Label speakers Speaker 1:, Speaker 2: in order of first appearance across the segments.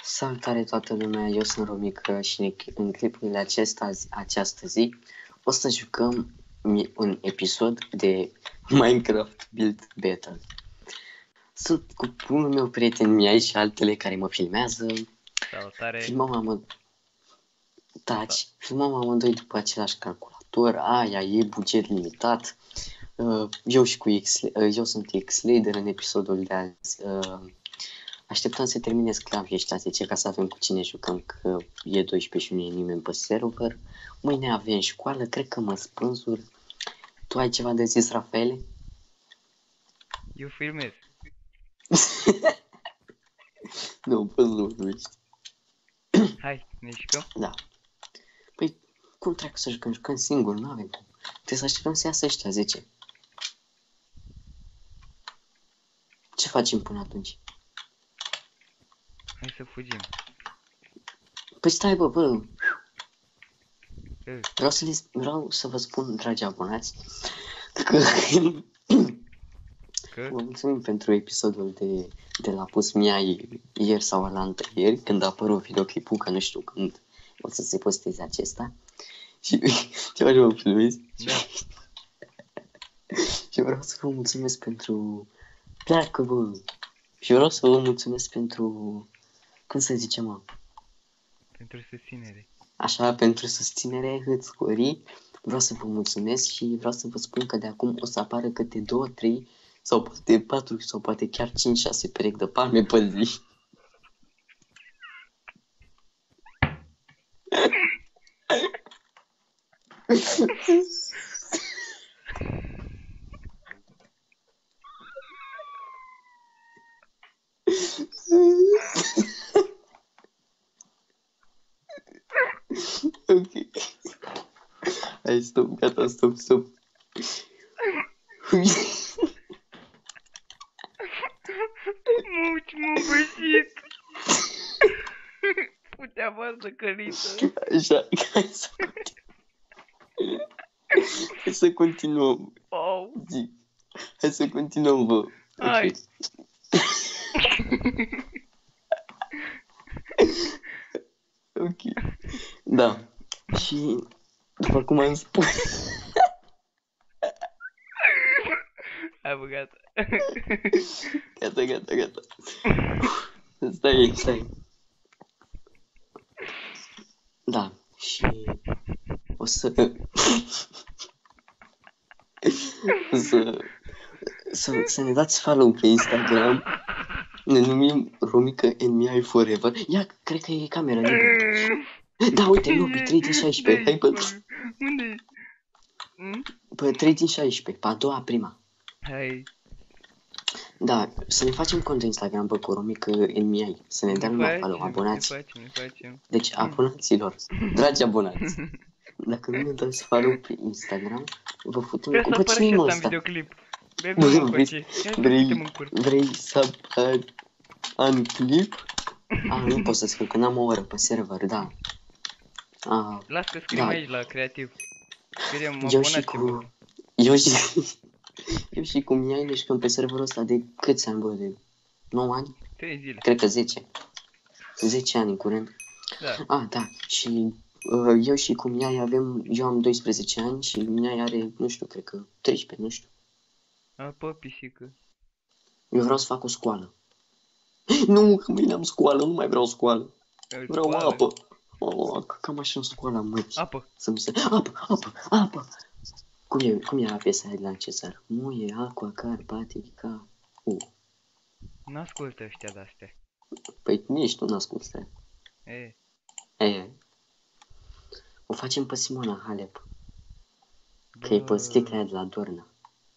Speaker 1: Salutare toată lumea, eu sunt Romică și în clipurile această zi o să jucăm un episod de Minecraft Build Battle. Sunt cu unul meu prieten Miai și altele care mă filmează.
Speaker 2: Salutare!
Speaker 1: Filmăm amândoi după același calculator, aia e buget limitat. Eu sunt X-Lader în episodul de azi. Așteptăm să termine sclavii ăștia 10 ca să avem cu cine jucăm, că e 12 și nu e nimeni pe server. Mâine avem școală, cred că mă spânzur. Tu ai ceva de zis, Rafaele?
Speaker 2: Eu filmez.
Speaker 1: Nu, poți nu vorbești.
Speaker 2: Hai, ne jucăm?
Speaker 1: Da. Păi, cum trebuie să jucăm? Jucăm singur, nu avem cum. Trebuie să așteptăm să iasă ăștia 10. Ce facem până atunci?
Speaker 2: Hai să fugim.
Speaker 1: Păi stai, bă. Vreau să vă spun, dragi abonați, că vă mulțumim pentru episodul de la pus Miai ieri sau alaltă ieri, când a apărut videoclipul, că nu știu când o să se posteze acesta. Și ce faci, mă, filmezi?
Speaker 2: Da.
Speaker 1: Și vreau să vă mulțumesc pentru... Pleacă, bă! Și vreau să vă mulțumesc pentru... Cum să zicem, mă?
Speaker 2: Pentru susținere.
Speaker 1: Așa, pentru susținere, hâțcori. Vreau să vă mulțumesc și vreau să vă spun că de acum o să apară câte 2, 3 sau poate 4 sau poate chiar 5-6 perechi de palme pe zi. Ok. Hai, stop, gata, stop.
Speaker 2: M-am bășit! Putea voastră căliță!
Speaker 1: Așa, hai să continuăm.
Speaker 2: Oh.
Speaker 1: Hai să continuăm, bă.
Speaker 2: Hai!
Speaker 1: Ok. Da. Și după cum am spus...
Speaker 2: Hai, bă, gata.
Speaker 1: Gata. Stai. Da, și o să ne dați follow pe Instagram. Ne numim Romică and Miai Forever. Ia, cred că e camera liberă. Da, uite, nu, pe 3 din 16. Hai, bă.
Speaker 2: Unde?
Speaker 1: Pe 3 din 16, pe a doua, prima.
Speaker 2: Hai.
Speaker 1: Da, să ne facem cont de Instagram, bă, cu Romică and Miai. Să ne dea lumea follow, abonați.
Speaker 2: Ne facem.
Speaker 1: Deci, abonaților, dragi abonați, dacă nu ne dați follow pe Instagram, vă futem cu... Bă, cine-i mă ăsta?
Speaker 2: Videoclip.
Speaker 1: Vrei să apari în clip? Nu pot să scriu, că n-am o oră pe server, da.
Speaker 2: Las că scriem aici la creativ. Scriem
Speaker 1: abonați-vă. Eu și cu Miai ne jucăm pe serverul ăsta de câți ani, bă? De 9 ani?
Speaker 2: 3 zile.
Speaker 1: Cred că 10. 10 ani în curând.
Speaker 2: Da.
Speaker 1: Da. Și eu și cu Miai eu am 12 ani și Miai are, nu știu, cred că 13, nu știu.
Speaker 2: Apă, pisică.
Speaker 1: Eu vreau să fac o școală. Nu, că mâine am școală, nu mai vreau școală. Vreau apă. Cam așa în școala, măi.
Speaker 2: Apă.
Speaker 1: Apă. Cum era piesa aia de la Cezar? Muie, aqua, carpatica.
Speaker 2: N-ascultă ăștia de-astea.
Speaker 1: Păi nici tu n-asculti.
Speaker 2: E.
Speaker 1: O facem pe Simona Halep. Că e pe sticla aia de la Dorna.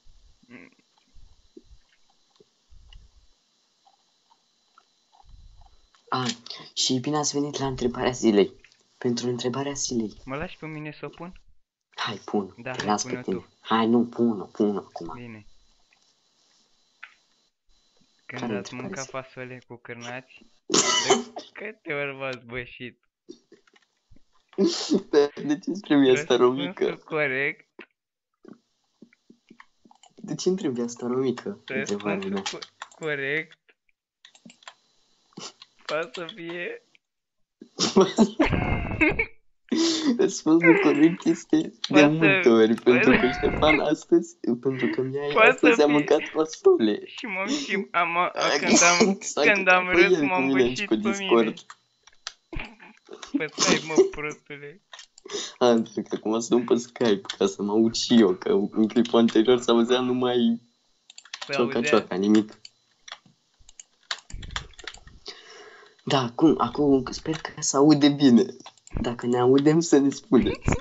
Speaker 1: Și bine ați venit la întrebarea zilei. Pentru întrebarea zilei.
Speaker 2: Mă lași pe mine să o pun?
Speaker 1: Hai, pun.
Speaker 2: Da,
Speaker 1: te
Speaker 2: hai,
Speaker 1: las pe
Speaker 2: pune-o
Speaker 1: tine.
Speaker 2: tu.
Speaker 1: Hai, nu, pun acum.
Speaker 2: Bine. Când ați mâncat fasole cu cârnați, de câte ori v-ați bășit?
Speaker 1: De ce îmi trebuie asta, Romică?
Speaker 2: Răspunsul corect.
Speaker 1: De ce îmi trebuie asta, Romică?
Speaker 2: Răspunsul corect. Poate să fie...
Speaker 1: Răspunsul corect este de
Speaker 2: Poate-
Speaker 1: multe ori, pentru
Speaker 2: poate-
Speaker 1: că Ștefan astăzi, pentru că mi-ai
Speaker 2: Poate
Speaker 1: astăzi
Speaker 2: să
Speaker 1: a
Speaker 2: fie-
Speaker 1: măncat fasole.
Speaker 2: Și când
Speaker 1: Exact,
Speaker 2: când am
Speaker 1: că
Speaker 2: râs,
Speaker 1: el
Speaker 2: m-a
Speaker 1: cu mine
Speaker 2: îmbășit
Speaker 1: cu
Speaker 2: pe mine.
Speaker 1: Discord.
Speaker 2: Păi stai, mă, prostule.
Speaker 1: Pentru că acum sunt pe Skype ca să mă aud și eu, că în clipul anterior s-auzea numai
Speaker 2: Se auzea?
Speaker 1: cioca-cioca, nimic. Da, acum sper că se aude bine. Dacă ne audem să ne spuneți.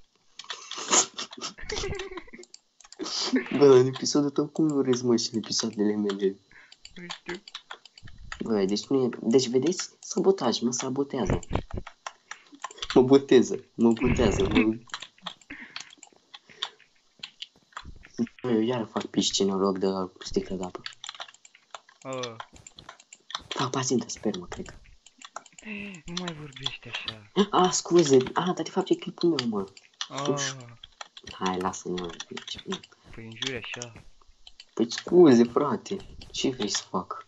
Speaker 1: Bă, în episodul tău cum nu râzi, mă, și în episoadele mele?
Speaker 2: Nu știu.
Speaker 1: Bă, deci vedeți? Sabotaj, mă sabotează. Mă botează. Bă, eu iar fac piscine în loc de sticlă de apă.
Speaker 2: Oh,
Speaker 1: Fac pacientă spermă, cred că.
Speaker 2: nu mai vorbești așa.
Speaker 1: Scuze. Dar de fapt e clipul meu, mă.
Speaker 2: Oh,
Speaker 1: Hai, lasă-mă.
Speaker 2: păi înjuri așa.
Speaker 1: Păi scuze, frate. Ce vrei să fac?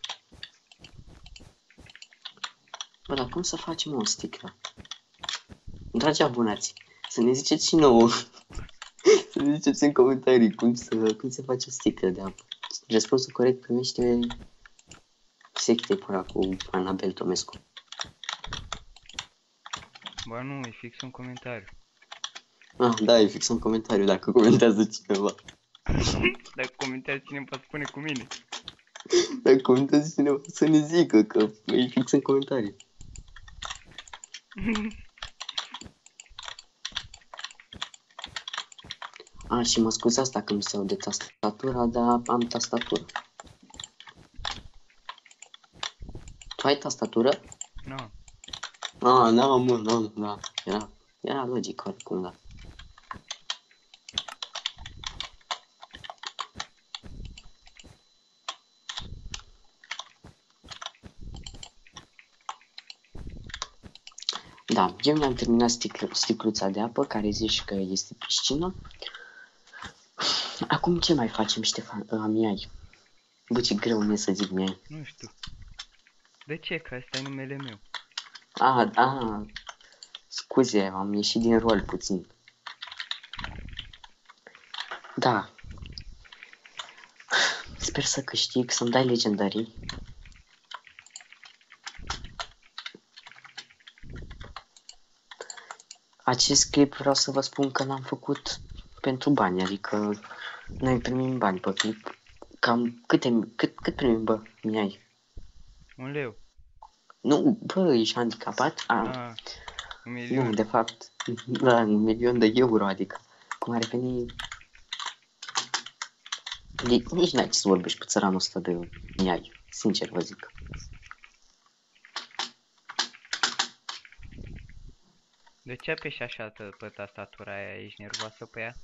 Speaker 1: Bă, dar cum să facem o sticlă? Dragi abonați, să ne ziceți și nouă. Să ne ziceți în comentarii cum se face o sticlă de apă. Răspunsul corect primește secte până cu Anabel Tomescu.
Speaker 2: Ba nu, e fix un comentariu.
Speaker 1: Da, e fix un comentariu dacă comentează cineva.
Speaker 2: Dacă comentează cineva, spune cu mine.
Speaker 1: Dacă comentează cineva să ne zică că e fix în comentarii. Și mă scuzați dacă mi se aude tastatura, dar am tastatură. Tu ai tastatură?
Speaker 2: Nu.
Speaker 1: N-am, mă, da. Era logic, oricum, da. Da, eu mi-am terminat sticluța de apă, care zici că este piscină. Acum ce mai facem, Ștefan? Miai. Bă, ce greu mi-e să zic miai.
Speaker 2: Nu știu. De ce? Că ăsta e numele meu.
Speaker 1: Scuze, am ieșit din rol puțin. Da. Sper să câștig, să-mi dai legendarii. Acest clip vreau să vă spun că l-am făcut pentru bani, adică noi primim bani pe clip. Cam cât primim, bă, mi-ai?
Speaker 2: 1 leu.
Speaker 1: Nu, bă, ești handicapat?
Speaker 2: 1 milion.
Speaker 1: Nu, de fapt, da, 1.000.000 de euro, adică, cum ar veni... Nici n-ai ce să vorbești pe țăranul ăsta de mi-ai, sincer vă zic.
Speaker 2: De ce apeși așa pe tastatura aia? Ești nervoasă pe ea?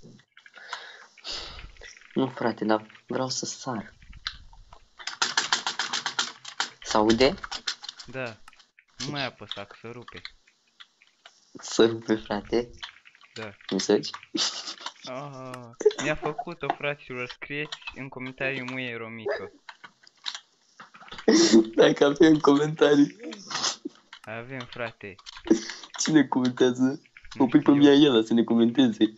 Speaker 1: Nu, frate, dar vreau să sar. S-aude?
Speaker 2: Da. Nu mai apăsa, că se rupe.
Speaker 1: Să rupe, frate.
Speaker 2: Da.
Speaker 1: Cum să-ți?
Speaker 2: Mi-a făcut-o, fraților. Scrieți în comentarii muie romică.
Speaker 1: Dacă avem comentarii.
Speaker 2: Avem, frate.
Speaker 1: Cine comentează?
Speaker 2: Nu
Speaker 1: O pui pe
Speaker 2: știu.
Speaker 1: mia el să ne comenteze.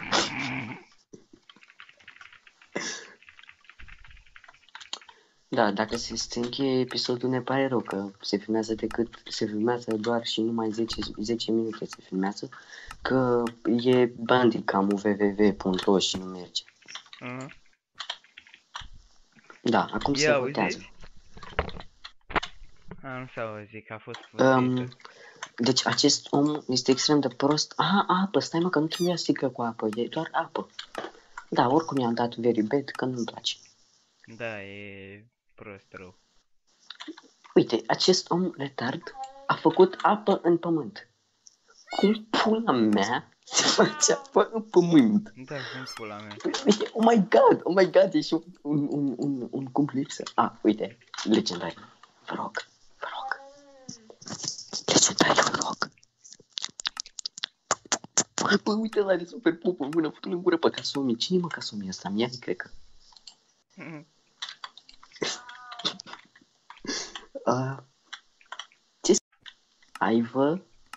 Speaker 1: Da, dacă se încheie episodul ne pare rău că se filmează doar și numai 10 minute se filmează, că e bandicam www.ro și nu merge. Da, acum se votează.
Speaker 2: Nu s-a auzit, că a fost
Speaker 1: Deci acest om este extrem de prost. Apă, stai mă că nu trebuia sticlă cu apă, e doar apă. Da, oricum i-am dat very bad că nu-mi place.
Speaker 2: Da, e prost rău.
Speaker 1: Uite, acest om retard a făcut apă în pământ. Cum pula mea se face apă în pământ?
Speaker 2: Da, cum pula mea.
Speaker 1: Uite, oh my god, e și un cump lipsă. Uite, legendari. Vă rog. Legendari, vă rog. Bă, uite la are super pupă în mână, fătul în gură pe Kasumi. Cine mă Kasumi ăsta? Mia, cred că. Aibă...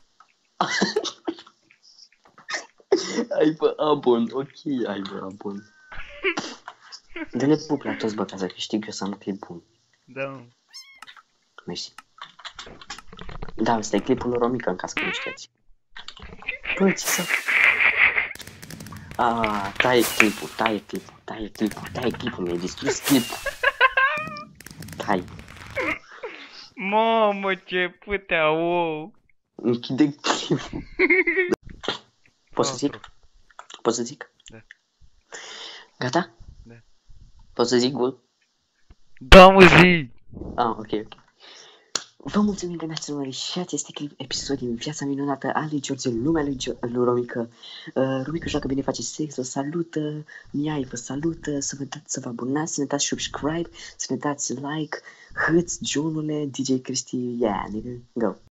Speaker 1: Aibă abon, ok, aibă abon. Dă-ne pup la toți, bă, ca să câștig eu să nu fie bun.
Speaker 2: Da, mă.
Speaker 1: Mersi. Da, ăsta e clipul lui Romica, în caz că nu știați. Bă, ce să... Taie clipul, mi-ai distrus clipul.
Speaker 2: Mamă, ce putea, wow.
Speaker 1: Închide clipul. Poți să zic? Poți să zic?
Speaker 2: Da.
Speaker 1: Gata?
Speaker 2: Da.
Speaker 1: Poți să zic gol?
Speaker 2: Da, mă, zi!
Speaker 1: Ok. Vă mulțumim că ne-ați urmărit și acest episod din viața minunată a lui George, lumea lui Romica. Romica joacă bine, face sex, vă salută, Miai vă salută, să vă abonați, să ne dați subscribe, să ne dați like, hâți, Johnule, DJ Cristi, yeah, nigga, go.